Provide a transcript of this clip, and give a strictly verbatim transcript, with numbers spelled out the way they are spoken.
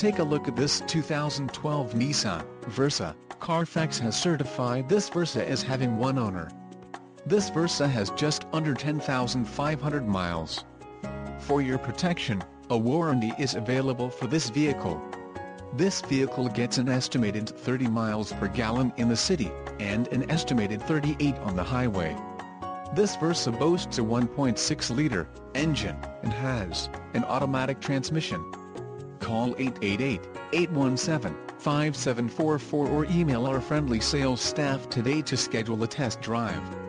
Take a look at this two thousand twelve Nissan Versa. Carfax has certified this Versa as having one owner. This Versa has just under ten thousand five hundred miles. For your protection, a warranty is available for this vehicle. This vehicle gets an estimated thirty miles per gallon in the city, and an estimated thirty-eight on the highway. This Versa boasts a one point six liter engine, and has an automatic transmission. Call eight eight eight, eight one seven, five seven four four or email our friendly sales staff today to schedule a test drive.